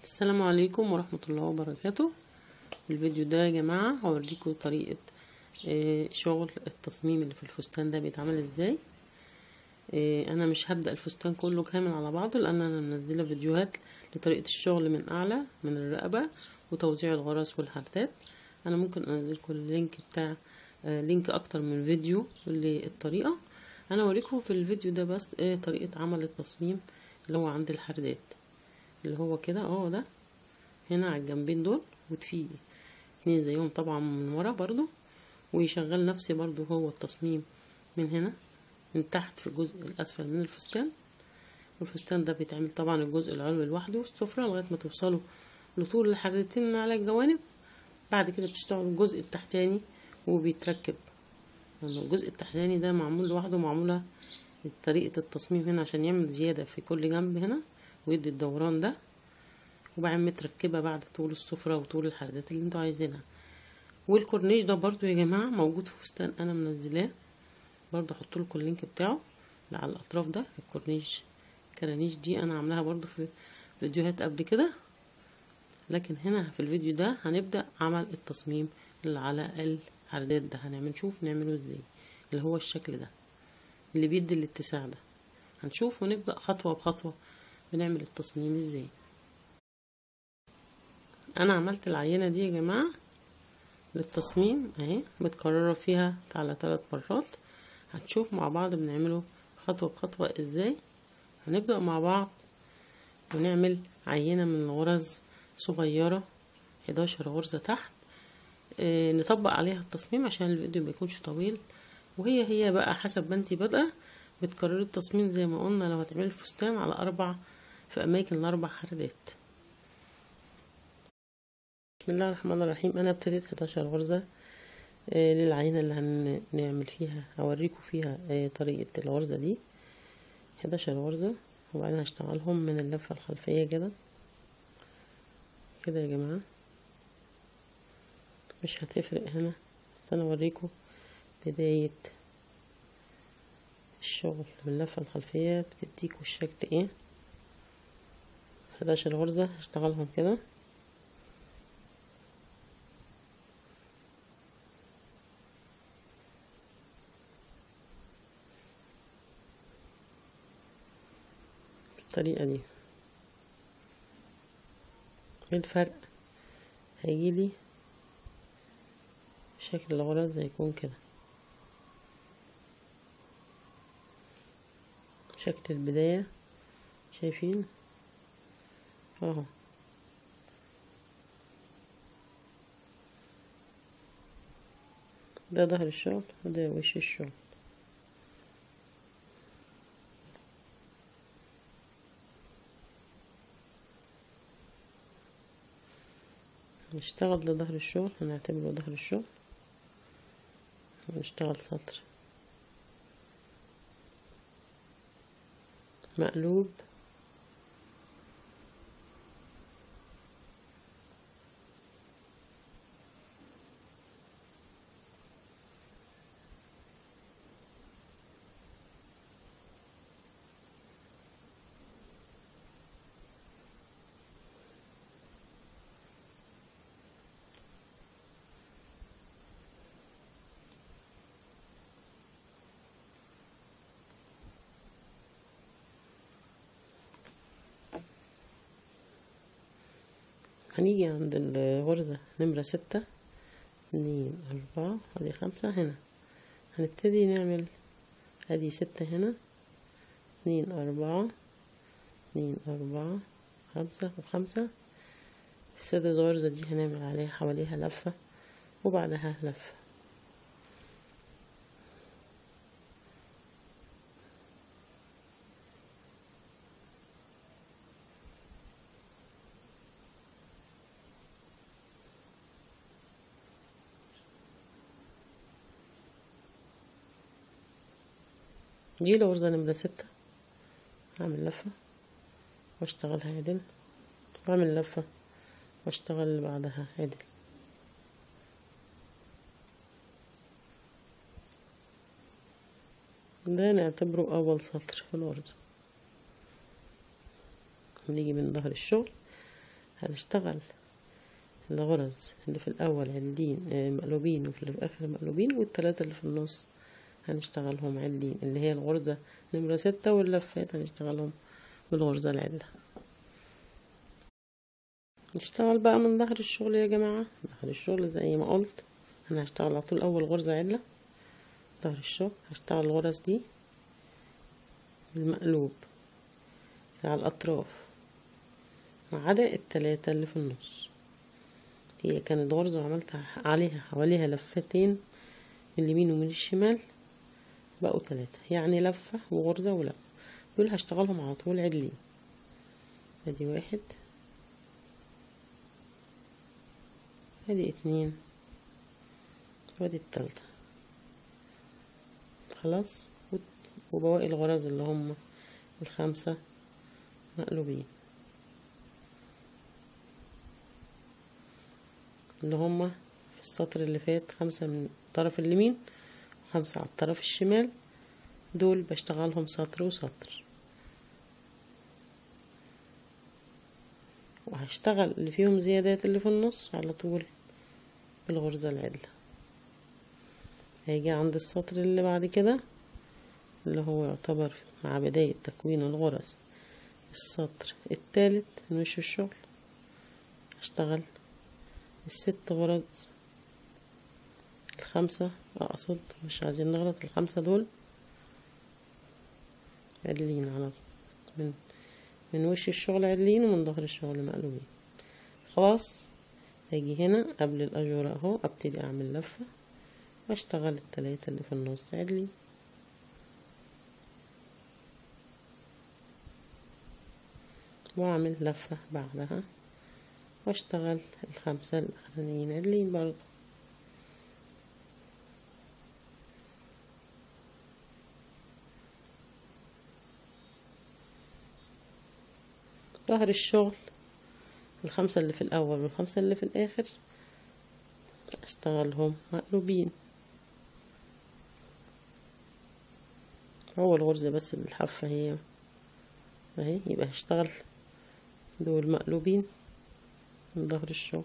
السلام عليكم ورحمة الله وبركاته. الفيديو ده يا جماعة هوريكم طريقة شغل التصميم اللي في الفستان ده بيتعمل ازاي. انا مش هبدأ الفستان كله كامل على بعضه، لان انا منزلة فيديوهات لطريقة الشغل من اعلى من الرقبة وتوزيع الغرز والحردات. انا ممكن انزلكم اللينك بتاع لينك اكتر من فيديو للطريقة. انا هوريكم في الفيديو ده بس طريقة عمل التصميم اللي هو عند الحردات، اللي هو كده ده هنا على الجنبين دول، وفي اتنين زيهم طبعا من ورا برضو، ويشغل نفسي برضو هو التصميم من هنا من تحت في الجزء الاسفل من الفستان. والفستان ده بيتعمل طبعا الجزء العلوي لوحده والسفرة لغايه ما توصلوا لطول الحردتين على الجوانب. بعد كده بتشتغلوا الجزء التحتاني وبيتركب. الجزء التحتاني ده معمول لوحده، معموله طريقه التصميم هنا عشان يعمل زياده في كل جنب هنا ويدي الدوران ده، وبعدين متركبه بعد طول السفره وطول الحردات اللي انتوا عايزينها. والكورنيش ده برضو يا جماعه موجود في فستان انا منزلاه، برضو احط لكم اللينك بتاعه اللي على الاطراف ده. الكرانيش دي انا عاملاها برضو في فيديوهات قبل كده، لكن هنا في الفيديو ده هنبدا عمل التصميم اللي على الحردات ده. نشوف نعمله ازاي، اللي هو الشكل ده اللي بيدي الاتساع ده. هنشوف ونبدا خطوه بخطوه بنعمل التصميم ازاي. انا عملت العينه دي يا جماعه للتصميم اهي، متكرره فيها على 3 مرات. هنشوف مع بعض بنعمله خطوه بخطوه ازاي. هنبدا مع بعض ونعمل عينه من الغرز صغيره 11 غرزه تحت، نطبق عليها التصميم عشان الفيديو ما يكونش طويل. وهي بقى حسب ما انتي بادئه بتكرري التصميم زي ما قلنا. لو هتعملي الفستان على في اماكن ال4 حردات. بسم الله الرحمن الرحيم. انا ابتديت 11 غرزة للعينة اللي هنعمل فيها، هوريكم فيها طريقة الغرزة دي. 11 غرزة، وبعدين هشتغلهم من اللفة الخلفية كده يا جماعة. مش هتفرق هنا، بس انا اوريكم بداية الشغل من اللفة الخلفية بتديكوا الشكل ايه. 11 غرزة هشتغلهم كده. بالطريقة دي. الفرق هيجيلي شكل الغرز هيكون كده، شكل البداية شايفين اهو. ده ظهر الشغل وده وش الشغل. نشتغل لظهر الشغل، هنعتبره ظهر الشغل، ونشتغل سطر مقلوب هنيجي عند الغرزة نمرة 6 2 4 ادي 5 هنا. هنبتدي نعمل ادي 6 هنا 2 4 2 4 5 و5. في السادس غرزة دي هنعمل عليها حواليها لفة وبعدها لفة. دي الغرزة نمرة 6. هعمل لفة واشتغلها عدل، واعمل لفة واشتغل اللي بعدها عدل. ده نعتبره اول سطر في الغرزة. نيجي من ظهر الشغل هنشتغل الغرز اللي في الاول عدلين مقلوبين، وفي اللي في الاخر مقلوبين، والتلاتة اللي في النص هنشتغلهم عدلين، اللي هي الغرزة نمرة 6، واللفات هنشتغلهم بالغرزة العدلة. نشتغل بقى من ظهر الشغل يا جماعة. ظهر الشغل زي ما قلت انا هشتغل على طول اول غرزة عدلة ظهر الشغل. هشتغل الغرز دي المقلوب على الاطراف ما عدا التلاتة اللي في النص. هي كانت غرزة وعملت عليها حواليها لفتين من اليمين ومن الشمال، بقوا 3، يعني لفة وغرزة ولفة. دول هشتغلهم على طول عدلين. ادي 1، ادي 2، وادي التالتة. خلاص. وبواقي الغرز اللي هم ال5 مقلوبين، اللي هم في السطر اللي فات 5 من الطرف اليمين و5 على الطرف الشمال. دول بشتغلهم سطر وسطر، وهشتغل اللي فيهم زيادات اللي في النص على طول بالغرزة العدلة. هيجي عند السطر اللي بعد كده اللي هو يعتبر مع بداية تكوين الغرز السطر الثالث من وش الشغل، هشتغل ال6 غرز، ال5 اقصد، مش عايزين نغلط، ال5 دول عدلين على من وش الشغل عدلين، ومن ظهر الشغل مقلوبين. خلاص. هاجي هنا قبل الأجورة اهو ابتدي اعمل لفة واشتغل التلاتة اللي في النص عدلين، واعمل لفة بعدها واشتغل ال5 الاخرانيين عدلين برضو. ظهر الشغل ال5 اللي في الاول وال5 اللي في الاخر اشتغلهم مقلوبين. اول غرزة بس بالحافة هي اهي، يبقى هشتغل دول مقلوبين من ظهر الشغل،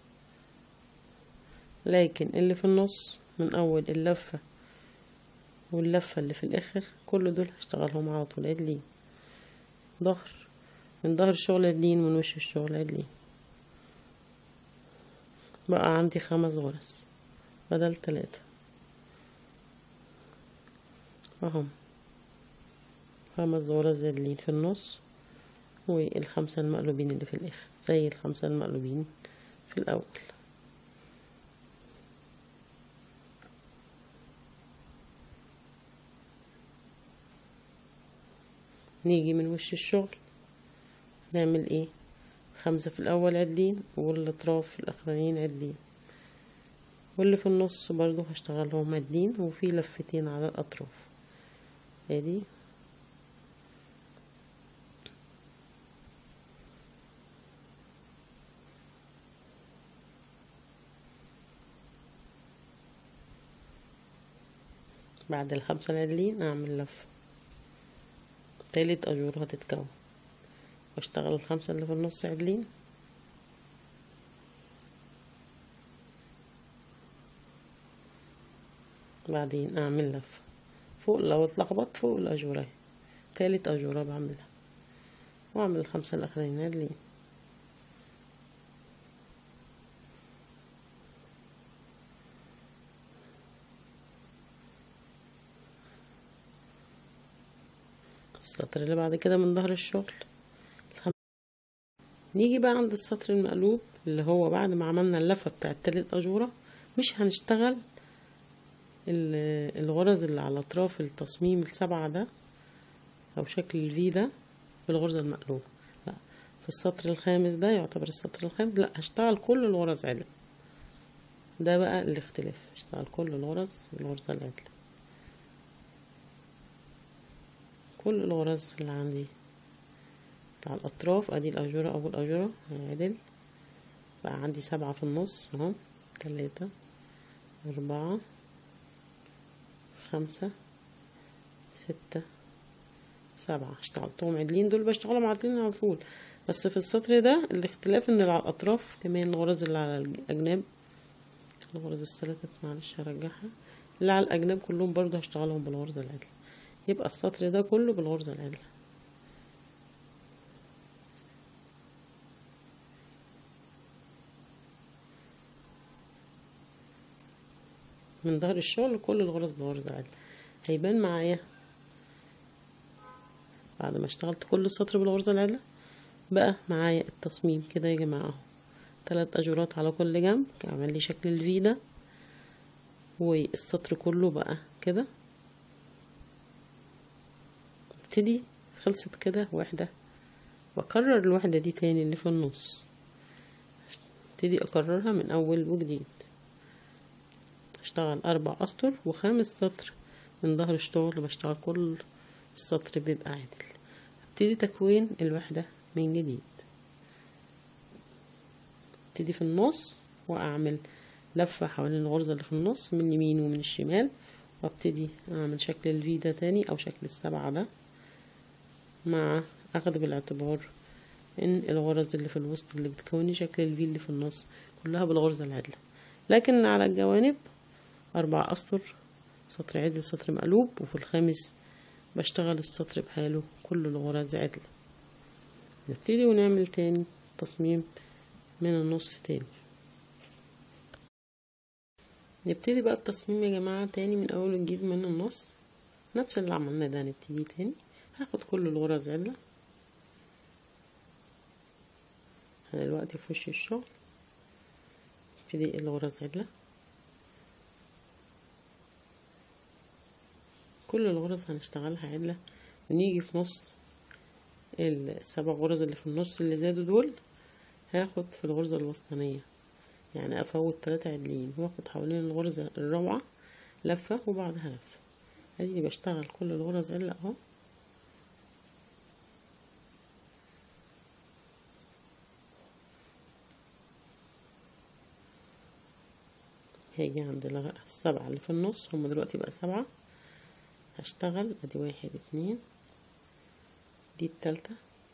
لكن اللي في النص من اول اللفة واللفة اللي في الاخر كل دول هشتغلهم على طول عدلين. من ظهر الشغل عدلين، من وش الشغل عدلين. بقى عندي 5 غرز بدل 3 اهم، 5 غرز عدلين في النص، وال5 المقلوبين اللي في الاخر زي ال5 المقلوبين في الاول. نيجي من وش الشغل نعمل ايه؟ 5 في الاول عدلين، والاطراف الاخرانيين عدلين، واللي في النص برضو هشتغلهم عدلين، وفي لفتين على الاطراف. ادي بعد ال5 العدلين اعمل لفة، تالت اجورة هتتكون، واشتغل ال5 اللي في النص عدلين، بعدين اعمل لفة فوق لو اتلخبطت فوق الاجورة، تالت اجورة بعملها، واعمل ال5 الاخرين عدلين. السطر اللي بعد كده من ظهر الشغل نيجي بقى عند السطر المقلوب اللي هو بعد ما عملنا اللفة بتاعت تالت اجورة، مش هنشتغل الغرز اللي على اطراف التصميم ال7 ده او شكل الفي ده بالغرزة المقلوبة، لا، في السطر الخامس ده يعتبر السطر الخامس، لا، هشتغل كل الغرز عدل. ده بقى الاختلاف، هشتغل كل الغرز بالغرزة العدلة، كل الغرز اللي عندي على الاطراف. ادي الاجورة، اول اجورة عدل، بقى عندي 7 في النص اهو، 3 4 5 6 7 اشتغلتهم عدلين، دول بشتغلهم عدلين على طول. بس في السطر ده الاختلاف ان اللي على الاطراف كمان الغرز اللي على الاجناب، الغرز الثلاثة معلش هرجعها، اللي على الاجناب كلهم برضو هشتغلهم بالغرزة العدلة، يبقى السطر ده كله بالغرزة العدلة. من ظهر الشغل كل الغرز بالغرزة العدلة. هيبان معايا بعد ما اشتغلت كل السطر بالغرزة العدلة بقى معايا التصميم كده يا جماعة اهو، 3 اجورات على كل جنب عمل لي شكل الفي ده، والسطر كله بقى كده. ابتدي خلصت كده واحدة، بكرر الوحدة دي تاني اللي في النص، ابتدي اكررها من اول وجديد. اشتغل 4 اسطر و5 سطر من ظهر الشغل، بشتغل كل السطر بيبقى عادل. ابتدي تكوين الوحدة من جديد، ابتدي في النص واعمل لفة حوالين الغرزة اللي في النص من اليمين ومن الشمال، وابتدي اعمل شكل الفي ده تاني او شكل السبعة ده، مع اخذ بالاعتبار ان الغرز اللي في الوسط اللي بتكوني شكل الفي اللي في النص كلها بالغرزة العدلة. لكن على الجوانب 4 اسطر، سطر عدل سطر مقلوب، وفي الخامس بشتغل السطر بحاله كل الغرز عدلة. نبتدي ونعمل تاني تصميم من النص تاني. نبتدي بقى التصميم يا جماعة تاني من اول وجديد من النص، نفس اللي عملناه ده نبتدي تاني. هاخد كل الغرز عدلة. انا دلوقتي في وش الشغل، نبتدي الغرز عدلة، كل الغرز هنشتغلها عدلة، ونيجي في نص ال7 غرز اللي في النص اللي زادوا دول هاخد في الغرزة الوسطانية، يعني افوت 3 عدلين واخد حوالين الغرزة الرابعة لفة وبعدها لفة. ادي بشتغل كل الغرز عدلة اهو. هاجي عند ال7 اللي في النص، هما دلوقتي بقى 7، هشتغل ادي 1 2، دي التالتة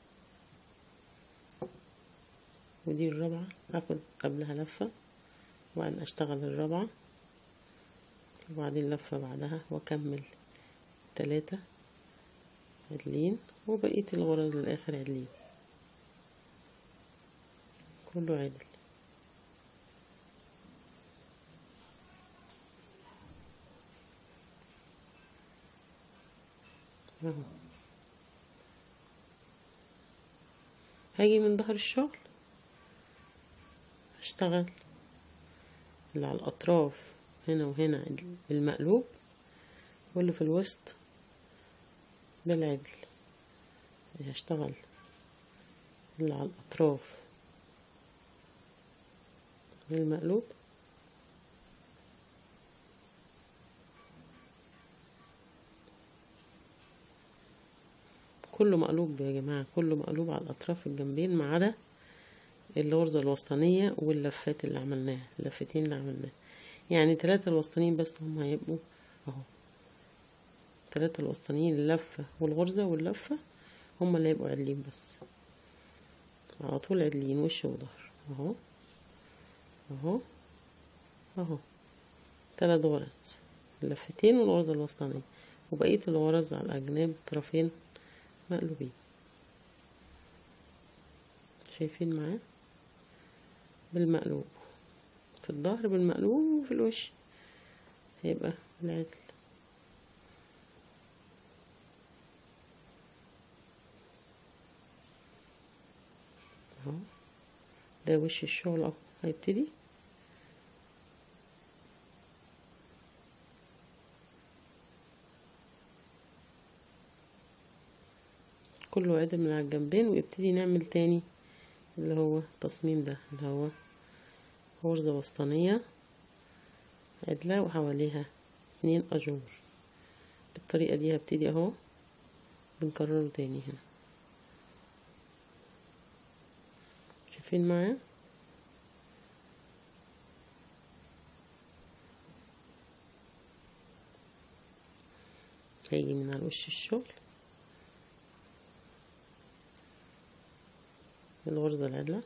ودي الرابعة، هاخد قبلها لفة وبعدين اشتغل الرابعة وبعدين لفة بعدها واكمل 3 عدلين، وبقية الغرز للاخر عدلين كله عدل اهو. هاجي من ظهر الشغل اشتغل اللي على الاطراف هنا وهنا بالمقلوب، واللي في الوسط بالعدل. هشتغل اللي على الاطراف بالمقلوب، كله مقلوب يا جماعة، كله مقلوب على الاطراف الجنبين ما عدا الغرزة الوسطانية واللفات اللي عملناها، اللفتين اللي عملناها، يعني 3 الوسطانيين بس هم هيبقوا اهو، 3 الوسطانيين اللفة والغرزة واللفة هم اللي هيبقوا عدلين بس، على طول عدلين وش وظهر اهو اهو اهو. 3 غرز، اللفتين والغرزة الوسطانية، وبقية الغرز على الأجناب طرفين مقلوبين. شايفين معاه بالمقلوب، في الظهر بالمقلوب وفي الوش هيبقى العدل اهو. ده وش الشغل اهو. هيبتدي كله عدل من على الجنبين، ويبتدي نعمل تاني اللي هو التصميم ده اللي هو غرزة وسطانية عدلة وحواليها 2 أجور. بالطريقة دي هبتدي اهو، بنكرره تاني هنا. شايفين معايا هيجي من على وش الشغل الغرزة العدلة،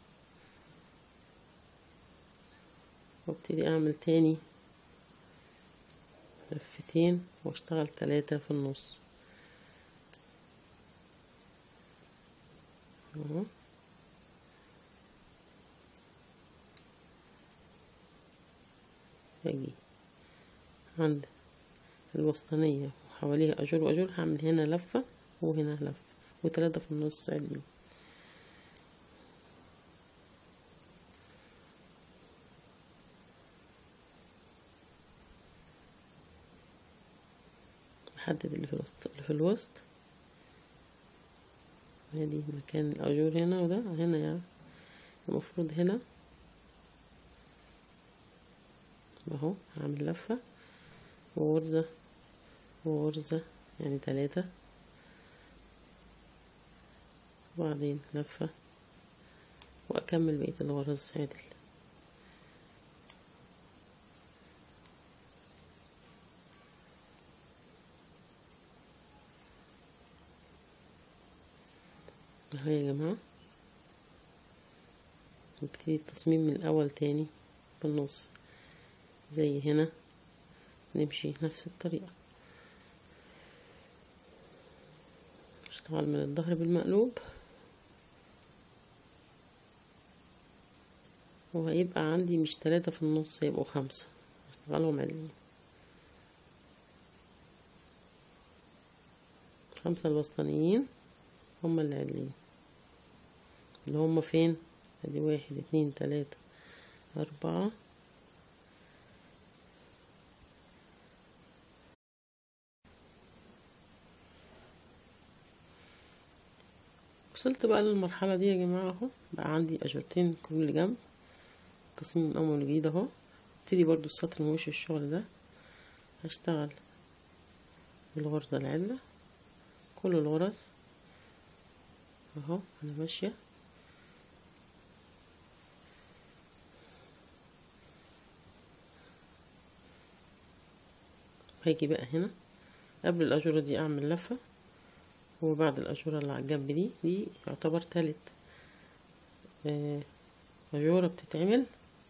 وابتدي اعمل تاني لفتين واشتغل 3 في النص اهو. هاجي عند الوسطانية وحواليها اجور واجور، هعمل هنا لفة وهنا لفة و3 في النص عدلين. احدد اللي في الوسط ادي مكان الاجور هنا، وده هنا يعني المفروض هنا اهو. هعمل لفة وغرزة وغرزة يعني 3، وبعدين لفة واكمل بقية الغرز عدل. اهو يا جماعة، نبتدي التصميم من الاول تاني بالنص زي هنا، نمشي نفس الطريقة. اشتغل من الظهر بالمقلوب، وهيبقى عندي مش 3 في النص، هيبقوا 5. اشتغلهم عدلين، 5 الوسطانيين هما اللي عدلين، اللي هما فين؟ ادي 1 2 3 4 وصلت بقى للمرحلة دي يا جماعة اهو. بقى عندي اجرتين كل جنب، تصميم من اول وجديد اهو. ابتدي برضو السطر من وش الشغل ده هشتغل بالغرزة العدلة كل الغرز اهو. انا ماشية هاجي بقى هنا قبل الأجورة دي اعمل لفة، وبعد الأجورة اللي على الجنب دي يعتبر تالت أجورة بتتعمل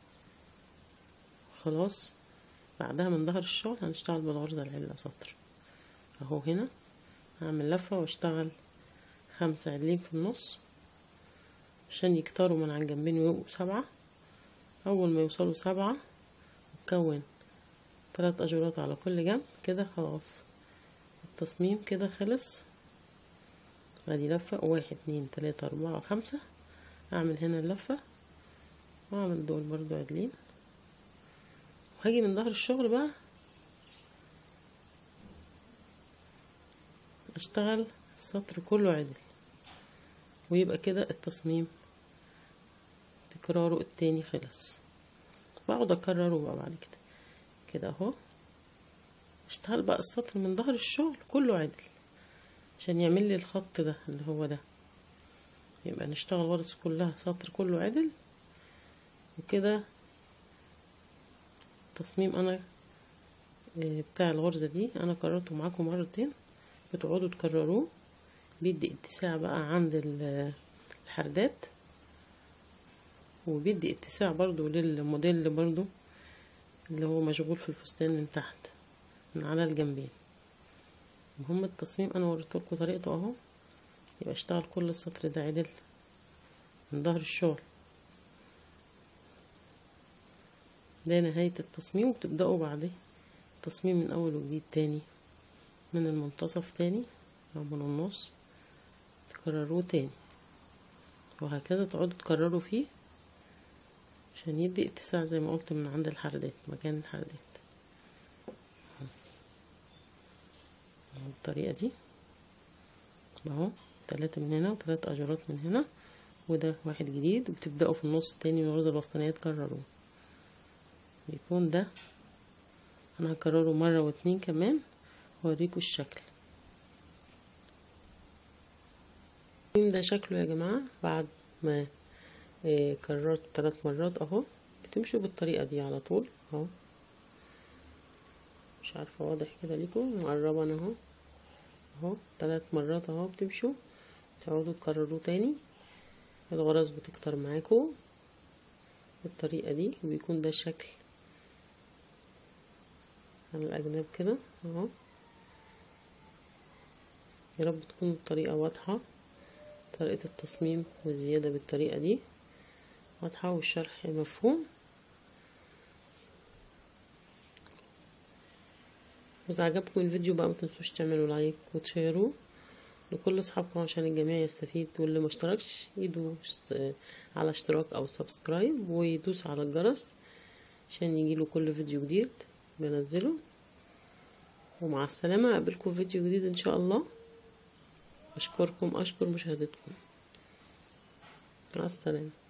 خلاص. بعدها من ظهر الشغل هنشتغل بالغرزة العدلة سطر اهو. هنا هعمل لفة واشتغل 5 عدلين في النص عشان يكتروا من على الجنبين ويبقوا 7. اول ما يوصلوا 7 نكون 3 أجورات على كل جنب كده. خلاص التصميم كده خلص. ادي لفة 1 2 3 4 5. اعمل هنا اللفة واعمل دول برضو عدلين، وهاجي من ظهر الشغل بقى اشتغل السطر كله عدل، ويبقى كده التصميم تكراره التاني خلص. بقعد اكرره بقى بعد كده اهو. اشتغل بقى السطر من ظهر الشغل كله عدل عشان يعمل لي الخط ده اللي هو ده. يبقى نشتغل غرز كلها سطر كله عدل وكده. تصميم انا بتاع الغرزة دي انا كررته معاكم مرتين، بتقعدوا تكرروه. بيدي اتساع بقى عند الحردات، وبيدي اتساع برضو للموديل برضو اللي هو مشغول في الفستان من تحت من على الجنبين. المهم التصميم انا وريتلكوا طريقته اهو. يبقى اشتغل كل السطر ده عدل من ظهر الشغل. ده نهاية التصميم، وبتبدأوا بعدين تصميم من اول وجديد تاني من المنتصف تاني او من النص تكرروه تاني، وهكذا تقعدوا تكرروا فيه عشان يدي اتساع زي ما قلت من عند الحردات مكان الحردات بالطريقة دي اهو. 3 من هنا و3 أجرات من هنا، وده واحد جديد. وبتبدأوا في النص التاني من الغرزة الوسطانية تكرروه. بيكون ده انا هكرره مرة واتنين كمان وأوريكوا الشكل. ده شكله يا جماعة بعد ما كررت 3 مرات اهو. بتمشوا بالطريقة دي على طول اهو. مش عارفة واضح كده ليكم؟ مقربة انا اهو 3 مرات اهو. بتمشوا تقعدوا تكرروه تاني الغرز بتكتر معاكم بالطريقة دي، وبيكون ده الشكل على الأجناب كده اهو. يا رب تكون الطريقة واضحة، طريقة التصميم والزيادة بالطريقة دي واضحة والشرح مفهوم. إذا عجبكم الفيديو بقى متنسوش تعملوا لايك وتشيروه لكل اصحابكم عشان الجميع يستفيد، واللي ما اشتركش يدوس على اشتراك او سبسكرايب ويدوس على الجرس عشان يجيله كل فيديو جديد بنزله. ومع السلامة، اقابلكم في فيديو جديد ان شاء الله. اشكر مشاهدتكم. مع السلامة.